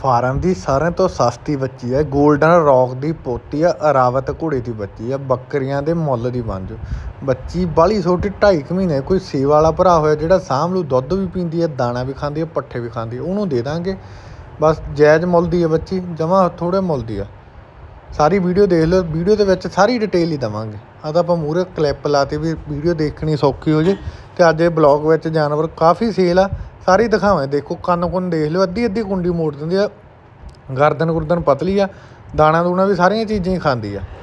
Farm की सारे तो सस्ती बच्ची है। गोल्डन रॉक की पोती है। अरावत घोड़े की बच्ची है। बकरियां के मुल की बंज बच्ची बाली छोटी 2.5 महीने। कोई सेवा वाला भरा होया जिहड़ा साम लू दुध भी पींदी है, दाना भी खाती है, पट्ठे भी खाती है, उन्होंने दे देंगे। बस जायज़ मुल दी है बच्ची, जमा थोड़े मुल दी है। सारी वीडियो देख लो, वीडियो के विच सारी डिटेल ही देवांगे। अब आप मूहरे क्लिप लाती भी वीडियो देखनी सौखी हो जाए। तो अज ब्लॉग में जानवर काफ़ी सेल आ, सारी दिखावें। देखो कन्न कुन्न देख लो, अद्धी अद्धी कुंडी मोड़ दिंदी आ, गर्दन गुरदन पतली आ, दाना दूना भी सारिया चीज़ां ही खाती है।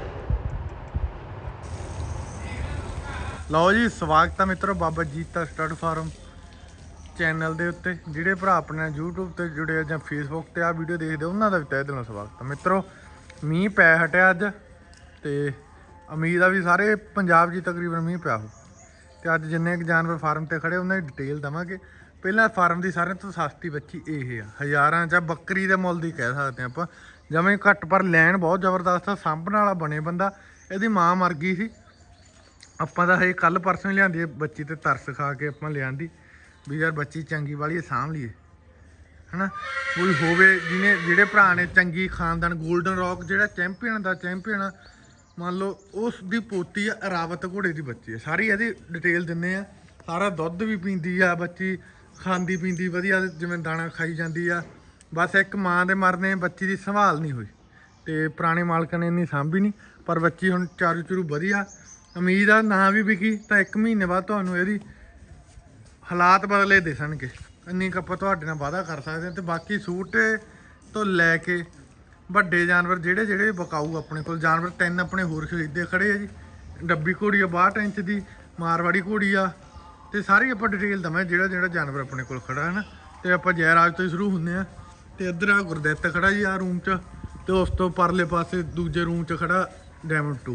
लो जी, स्वागत है मित्रों बाबा जीता स्टड फार्म चैनल के उत्ते। जिहड़े भरा अपने यूट्यूब पर जुड़े या फेसबुक पर आ वीडियो देखते उन्होंने भी तहे दिलों स्वागत है मित्रों। मीह पै हटिया अज, तो उम्मीद आ भी सारे पंजाब जी तकरीबन मीह पिया हो। तो अज जिन्ने जानवर फार्म पर खड़े उन्हें डिटेल देवांगे। पहला फार्म की सारे तो सस्ती बच्ची ये आ, हज़ारां च बकरी के मुल की कह सकते हैं आप। जमें घट पर लैन बहुत जबरदस्त आ, साਂਭਣ वाला बने बंदा। ਇਹਦੀ माँ मर गई सी, ਆਪਾਂ ਤਾਂ ਹਜੇ ਕੱਲ परसों लियांदी बच्ची ते तरस खा के ਆਪਾਂ लियांदी भी यार बच्ची चंगी वाली साਂਭ लीए, है ना। कोई होवे जिन्हें जिहड़े भरा ने चंगी खानदान गोल्डन रॉक जिहड़ा चैंपियन दा चैंपियन आ, मान लो उसकी पोती है। अरावत घोड़े की बच्ची है। सारी यदि डिटेल दिंने आ। सारा दुध भी पींदी आ बच्ची, खांदी पींदी वधिया, जिवें दाना खाई जाती आ। बस एक माँ के मरने बच्ची की संभाल नहीं हुई, तो पुराने मालक ने इन्नी साਂਭी नहीं, पर बच्ची हुण चारू चूरू वधिया। उम्मीद आ ना भी विकी तो 1 महीने बाद तुहानूं इहदी हालात बदले दिसणगे। इन्नी कप तुहाडे नाल वादा कर सकते हैं। तो बाकी सूटे तो लैके वड्डे जानवर जिहड़े जिहड़े बकाऊ अपने कोल जानवर 3 अपने होर खरीदे खड़े आ जी। डब्बी घोड़ी आ 62 इंच की, मारवाड़ी घोड़ी आ, तो सारी आप डिटेल देवें जिहड़ा जिहड़ा जानवर अपने कोल खड़ा है ना। तो आप जयराज तो ही शुरू होंगे आ। तो इधर आ गुरदैत खड़ा जी आ रूम च, तो उस तो परले पासे दूजे रूम च खड़ा डायमंड 2।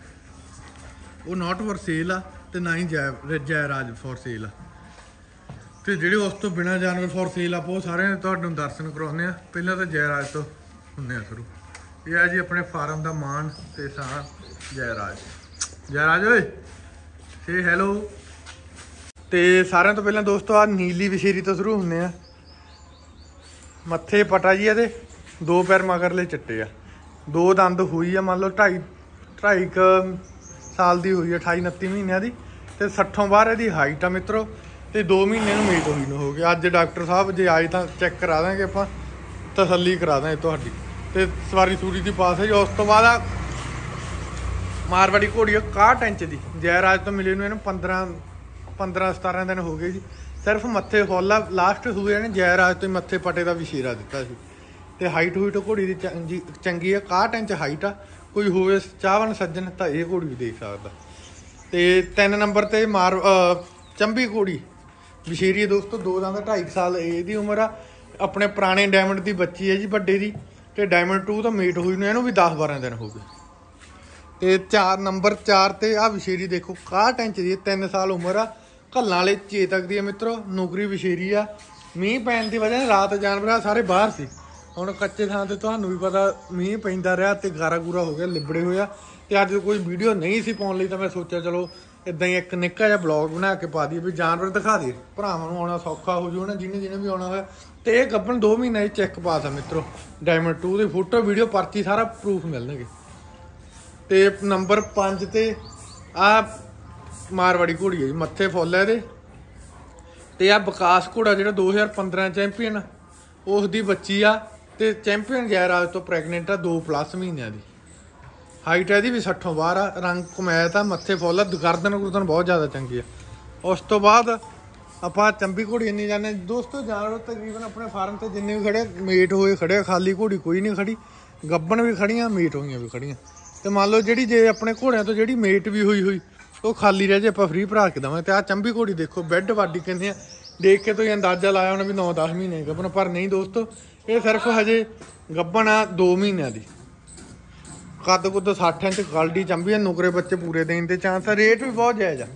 वो नॉट फॉर सेल आ, तो ना ही जयराज फॉर सेल आ। तो ਜਿਹੜੇ उस तो बिना जानवर फॉर सेल आप सारे ਤੁਹਾਨੂੰ दर्शन करवाने। पहला तो जयराज तो ਹੁੰਦੇ शुरू। ये है जी अपने फार्म का मान ते शान जयराज। जयराज ओए से हैलो। तो सारे तो पहला दोस्तों आ नीली विशेरी तो शुरू होंगे आ। मत्थे पटा जी है, 2 पैर मगरले चिट्टे आ, 2 दंद हुई है, मान लो 2.5 साल की हुई है, 28-29 महीनों की। तो 60 बाहर यदी हाइट आ मित्रों। तो 2 महीने मीट हुई न हो गया। अज डॉक्टर साहब जे आए तो चैक करा देंगे, आप तसली करा देंगे तुहाडी। तो सवारी सूरी की पास है जी। उस तो बाद मारवाड़ी घोड़ी 61 इंच की। जयराज तो मिले इन्हू 15-17 दिन हो गए जी। सिर्फ मत्थे फुल आ, लास्ट हुए ने जयराज तो मत्थे पटे का विशेरा दिता सी। तो हाइट हुईट घोड़ी की चंगी है, 61 इंच हाइट आ। कोई होवे चाहवन सज्जन तो यह घोड़ी भी देख सकता। तो 3 नंबर पर चंबी घोड़ी विशेरी है दोस्तों, 2 दंद 2.5 साल यदी उम्र आ। अपने पुराने डायमंड की बच्ची है जी बड्डे की। तो डायमंड 2 तो मीट हुई ने इन्हू भी 10-12 दिन हो गए। तो 4 नंबर 4 ते आ विशेरी देखो 61 इंच की, 3 साल उम्र आ। घल्लां वाले चेतक दी है मित्रों, नौकरी विशेरी आ। मीह पैण की वजह रात जानवर सारे बाहर से, हुण कच्चे थां ते तुहानूं भी पता मीह पैंदा रहा, तो गारा गूरा हो गया, लिबड़े होया। तो अज कोई वीडियो नहीं सी पाउण लई, तो मैं सोचा चलो इदां ही एक निक्का जिहा ब्लॉग बना के पा दिए भी जानवर दिखा दिए, भरावां नूं आउणा सौखा हो जू ना जिन्हें जिन्हें भी आउणा होया। तो यह गब्बन 2 महीने चैक पास आ मित्रों। डायमंड 2 की फोटो वीडियो पर्ची सारा प्रूफ मिलणगे। तो नंबर 5 ते आ मारवाड़ी घोड़ी है जी, मत्थे फुल है। तो आ विकास घोड़ा जो 2015 चैंपियन उसकी बच्ची आ। तो चैंपियन जयराज तो प्रैगनेंट आ 2+ महीनों की। हाइट है भी 60 बाहर आ, रंग कमैत आ, मत्थे फुल आ, गर्दन गुर्दन बहुत ज़्यादा चंगी आ। उस तो बाद आप चंबी घोड़ी नहीं जाने दोस्तों। जानवर तकरीबन अपने फार्म से जिन्ने भी खड़े मीट हुए खड़े, खाली घोड़ी कोई नहीं खड़ी, गब्बन भी खड़ियाँ, मीट हुई भी खड़ियाँ। तो मान लो जी जे अपने घोड़िया तो जी मेट भी हुई वो खाली रह जाए, आप फ्री भरा के देवें। तो आ चंबी घोड़ी देखो बैड वाडी कहते हैं, देख के तो अंदाजा लाया उन्हें भी 9-10 महीने गब्बन, पर नहीं दोस्तों ये सिर्फ हजे गब्बन आ 2 महीनों की। कद कुद 60 इंच गलडी चंबी है, नुकरे बच्चे पूरे देने के चांस है। रेट भी बहुत जायज़ आ।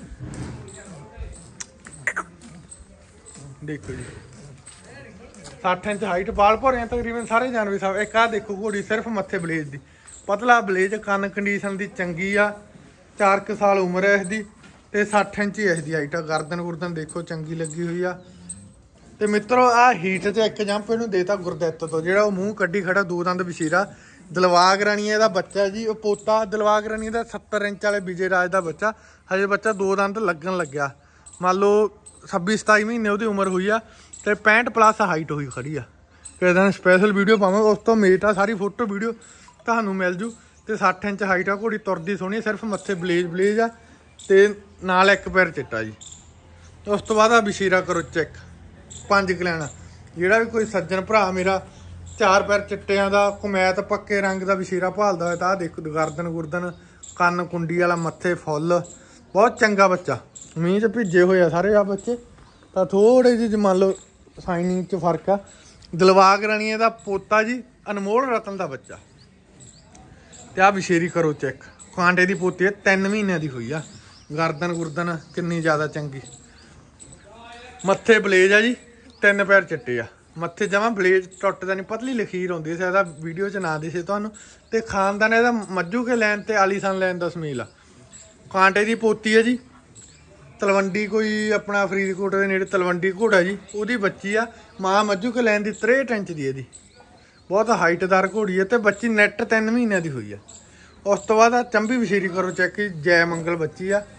देखो जी 60 इंच हाइट, बाल भोरे तकरीबन सारे जानवर सब। एक आ देखो घोड़ी सिर्फ मत्थे बलेज की, पतला बलेज, कन कंडीशन की चंगी आ, 4 साल उम्र है इसकी। तो 60 इंच ही इसकी हाइट आ। गर्दन गुर्दन देखो चंगी लगी हुई आ। ਤੇ ਮਿੱਤਰੋ ਆ ਹੀਟ 'ਚ ਇੱਕ ਜੰਪ ਇਹਨੂੰ ਦੇਤਾ ਗੁਰਦਿੱਤ ਤੋਂ, ਜਿਹੜਾ ਉਹ ਮੂੰਹ ਕੱਢੀ ਖੜਾ, 2 ਦੰਦ ਵਸ਼ੀਰਾ ਦਿਲਵਾਗ ਰਾਣੀਏ ਦਾ ਬੱਚਾ ਜੀ। ਉਹ ਪੋਤਾ ਦਿਲਵਾਗ ਰਾਣੀ ਦਾ 70 ਇੰਚ ਵਾਲੇ ਵਿਜੇ ਰਾਜ ਦਾ ਬੱਚਾ। ਹਜੇ ਬੱਚਾ 2 ਦੰਦ ਲੱਗਣ ਲੱਗਿਆ, ਮੰਨ ਲਓ 26-27 ਮਹੀਨੇ ਉਹਦੀ ਉਮਰ ਹੋਈ ਆ ਤੇ 65 ਪਲੱਸ ਹਾਈਟ ਹੋਈ ਖੜੀ ਆ। ਕਿਸੇ ਦਿਨ ਸਪੈਸ਼ਲ ਵੀਡੀਓ ਪਾਵਾਂਗੇ, ਉਸ ਤੋਂ ਮੇਟ ਆ ਸਾਰੀ ਫੋਟੋ ਵੀਡੀਓ ਤੁਹਾਨੂੰ ਮਿਲ ਜੂ। ਤੇ 60 ਇੰਚ ਹਾਈਟ ਆ, ਘੋੜੀ ਤੁਰਦੀ ਸੋਹਣੀ, ਸਿਰਫ ਮੱਥੇ ਬਲੇਜ ਆ ਤੇ ਨਾਲ ਇੱਕ ਪੈਰ ਚਿੱਟਾ ਜੀ। ਉਸ ਤੋਂ ਬਾਅਦ ਆ ਵਸ਼ੀਰਾ ਕਰੋ ਚੈੱਕ, 5 ਕਲੈਣਾ। ਜਿਹੜਾ ਵੀ ਕੋਈ ਸੱਜਣ ਭਰਾ ਮੇਰਾ 4 ਪੈਰ ਚਿੱਟਿਆਂ ਦਾ ਕਮੈਤ ਪੱਕੇ ਰੰਗ ਦਾ ਵਸ਼ੀਰਾ ਭਾਲਦਾ ਹੋਇਆ ਤਾਂ ਆਹ ਦੇਖੋ, ਗਰਦਨ ਗੁਰਦਨ ਕੰਨ ਕੁੰਡੀ ਵਾਲਾ, ਮੱਥੇ ਫੁੱਲ, ਬਹੁਤ ਚੰਗਾ ਬੱਚਾ। ਮੀਂਹ 'ਚ ਭਿੱਜੇ ਹੋਏ ਆ ਸਾਰੇ ਆ ਬੱਚੇ, ਤਾਂ ਥੋੜੇ ਜਿਹੇ ਮੰਨ ਲਓ ਸਾਈਨਿੰਗ 'ਚ ਫਰਕ ਆ। ਦਿਲਵਾਗ ਰਾਣੀਏ ਦਾ ਪੋਤਾ ਜੀ, ਅਨਮੋਲ ਰਤਨ ਦਾ ਬੱਚਾ। ਤੇ ਆ ਵਿਸ਼ੇਰੀ ਕਰੋ ਚੈੱਕ, ਕਾਂਟੇ ਦੀ ਪੋਤੀ ਹੈ, 3 ਮਹੀਨਿਆਂ ਦੀ ਹੋਈ ਆ। ਗਰਦਨ ਗੁਰਦਨ ਕਿੰਨੀ ਜ਼ਿਆਦਾ ਚੰਗੀ, ਮੱਥੇ ਬਲੇਜ ਆ ਜੀ, 3 ਪੈਰ ਚਿੱਟੇ ਆ। ਮੱਥੇ ਜਮਾ ਬਲੇਜ ਟੁੱਟਦਾ ਨਹੀਂ, ਪਤਲੀ ਲਖੀਰ ਹੁੰਦੀ ਹੈ, ਇਹਦਾ ਵੀਡੀਓ 'ਚ ਨਾ ਦਿਸੇ ਤੁਹਾਨੂੰ। ਤੇ ਖਾਨਦਾਨ ਇਹਦਾ ਮੱਜੂ ਕੇ ਲੈਣ ਤੇ ਆਲੀਸਨ ਲੈਣ ਦਾ ਸਮੀਲ ਆ। ਕਾਂਟੇ ਦੀ ਪੋਤੀ ਹੈ ਜੀ, ਤਲਵੰਡੀ ਕੋਈ ਆਪਣਾ ਫਰੀਦਕੋਟ ਦੇ ਨੇੜੇ ਤਲਵੰਡੀ ਘੋੜਾ ਜੀ, ਉਹਦੀ ਬੱਚੀ ਆ। ਮਾਂ ਮੱਜੂ ਕੇ ਲੈਣ ਦੀ 63 ਇੰਚ ਦੀ ਇਹਦੀ, ਬਹੁਤ ਹਾਈਟਦਾਰ ਘੋੜੀ ਹੈ। ਤੇ ਬੱਚੀ ਨੈਟ 3 ਮਹੀਨਿਆਂ ਦੀ ਹੋਈ ਆ। ਉਸ ਤੋਂ ਬਾਅਦ ਆ ਚੰਬੀ ਵਸ਼ੀਰੀ ਕਰੋ ਚੈੱਕ, ਜੈ ਮੰਗਲ ਬੱਚੀ ਆ।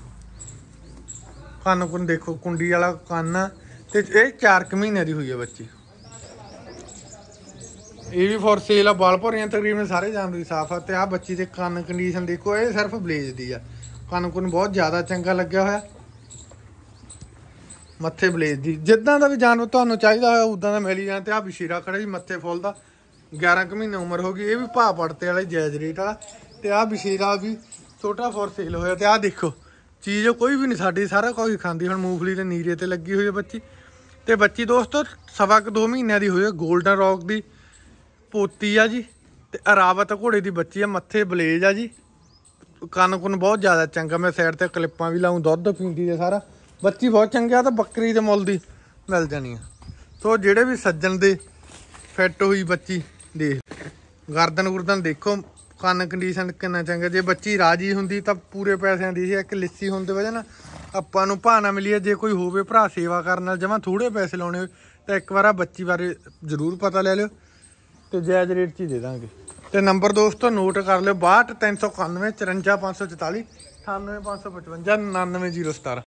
ਕੰਨ ਕੁੰਨ ਦੇਖੋ, ਕੁੰਡੀ ਵਾਲਾ ਕੰਨ ਆ ਤੇ ਇਹ 4 ਮਹੀਨਿਆਂ ਦੀ ਹੋਈ ਆ ਬੱਚੀ। ਇਹ ਵੀ ਫੋਰ ਸੇਲ ਆ, ਬਾਲ ਭੋਰੀਆਂ ਤਕਰੀਬਨ ਸਾਰੇ ਜਾਨਵਰ ਦੀ ਸਾਫ ਆ। ਤੇ ਆਹ ਬੱਚੀ ਦੇ ਕੰਨ ਕੰਡੀਸ਼ਨ ਦੇਖੋ, ਇਹ ਸਿਰਫ ਬਲੇਜ ਦੀ ਆ। ਕੰਨ ਕੁੰਨ ਬਹੁਤ ਜ਼ਿਆਦਾ ਚੰਗਾ ਲੱਗਿਆ ਹੋਇਆ, ਮੱਥੇ ਬਲੇਜ ਦੀ। ਜਿੱਦਾਂ ਦਾ ਵੀ ਜਾਨਵਰ ਤੁਹਾਨੂੰ ਚਾਹੀਦਾ ਹੋਇਆ ਉਦਾਂ ਦਾ ਮਿਲ ਹੀ ਜਾਣਾ। ਤੇ ਆਹ ਵਸ਼ੀਰਾ ਖੜਾ ਜੀ, ਮੱਥੇ ਫੁੱਲ ਦਾ, 11 ਮਹੀਨੇ ਉਮਰ ਹੋ ਗਈ। ਇਹ ਵੀ ਭਾਅ ਪੜਤੇ ਵਾਲੇ ਜਾਇਜ਼ ਰੇਟ ਵਾਲਾ। ਤੇ ਆਹ ਵਸ਼ੀਰਾ ਵੀ ਛੋਟਾ ਫੋਰ ਸੇਲ ਹੋਇਆ। ਤੇ ਆਹ ਦੇਖੋ ਚੀਜ਼ ਕੋਈ ਵੀ ਨਹੀਂ ਸਾਡੀ, ਸਾਰਾ ਕੁਝ ਖਾਂਦੀ। ਹੁਣ ਮੂੰਗਫਲੀ ਤੇ ਨੀਰੇ ਤੇ ਲੱਗੀ ਹੋਈ ਹੈ ਬੱਚੀ। ਤੇ ਬੱਚੀ ਦੋਸਤੋ 2.25 ਮਹੀਨਿਆਂ ਦੀ ਹੋਈ ਹੈ, ਗੋਲਡਨ ਰੌਕ ਦੀ ਪੋਤੀ ਆ ਜੀ। ਤੇ ਅਰਾਵਤ ਘੋੜੇ ਦੀ ਬੱਚੀ ਆ, ਮੱਥੇ ਬਲੇਜ ਆ ਜੀ, ਕੰਨ ਕੁੰਨ ਬਹੁਤ ਜ਼ਿਆਦਾ ਚੰਗਾ। ਮੈਂ ਸਾਈਡ ਤੇ ਕਲਿੱਪਾਂ ਵੀ ਲਾऊं, ਦੁੱਧ ਪੀਂਦੀ ਤੇ ਸਾਰਾ। ਬੱਚੀ ਬਹੁਤ ਚੰਗਾ, ਤਾਂ ਬੱਕਰੀ ਦੇ ਮੁੱਲ ਦੀ ਮਿਲ ਜਾਣੀ ਆ। ਸੋ ਜਿਹੜੇ ਵੀ ਸੱਜਣ ਦੇ ਫਿੱਟ ਹੋਈ ਬੱਚੀ ਦੇਖ, ਗਰਦਨ ਗੁਰਦਨ ਦੇਖੋ, ਕੰਨ ਕੰਡੀਸ਼ਨ ਕਿੰਨਾ ਚੰਗਾ। ਜੇ ਬੱਚੀ ਰਾਜੀ ਹੁੰਦੀ ਤਾਂ ਪੂਰੇ ਪੈਸਿਆਂ ਦੀ ਸੀ। ਇੱਕ ਲਿੱਸੀ ਹੋਣ ਦੀ ਵਜ੍ਹਾ ਨਾਲ ਆਪਾਂ ਨੂੰ ਭਾਅ ਨਾ ਮਿਲੀ। ਜੇ ਕੋਈ ਹੋਵੇ ਭਰਾ ਸੇਵਾ ਕਰਨ ਨਾਲ ਜਮਾਂ ਥੋੜੇ ਪੈਸੇ ਲਾਉਣੇ ਹੋਏ ਤਾਂ ਇੱਕ ਵਾਰ ਆ ਬੱਚੀ ਬਾਰੇ ਜ਼ਰੂਰ ਪਤਾ ਲੈ ਲਿਓ, ਤੇ ਜਾਇਜ਼ ਰੇਟ 'ਚ ਹੀ ਦੇ ਦਾਂਗੇ। ਤੇ ਨੰਬਰ ਦੋਸਤੋ ਨੋਟ ਕਰ ਲਿਓ, 62 391 54 544 98 555 99 017।